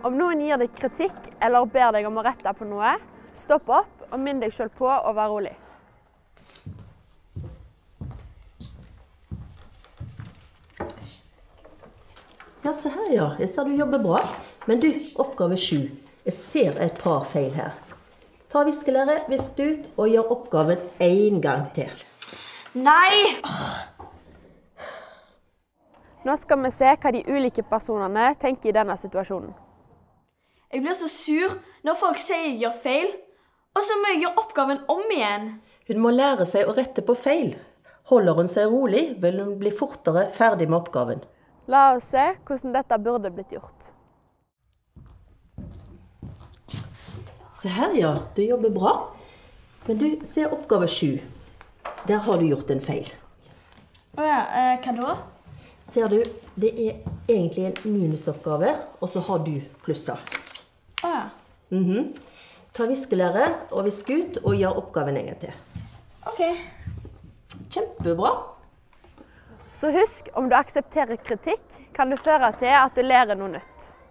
Om noen gir deg kritikk eller ber deg om å rette på noe, stopp opp og minn deg selv på å være rolig. Ja, se her ja. Jeg ser du jobber bra. Men du, oppgave 7. Jeg ser et par feil her. Ta viskelæret, visk det ut, og gjør oppgaven en gang til. Nei! Nå skal vi se hva de ulike personene tenker i denne situasjonen. Jeg blir så sur når folk sier jeg gjør feil, og så må jeg gjøre oppgaven om igjen. Hun må lære seg å rette på feil. Holder hun seg rolig, vil hun bli fortere ferdig med oppgaven. La oss se hvordan dette burde blitt gjort. Se her ja, du jobber bra. Men du, se oppgave 7. Der har du gjort en feil. Åja, hva da? Ser du, det er egentlig en minusoppgave, og så har du plusser. Åja. Ta viskelæret og visk ut, og gjør oppgaven en gang til. Ok. Kjempebra. Så husk, om du aksepterer kritikk, kan det føre til at du lærer noe nytt.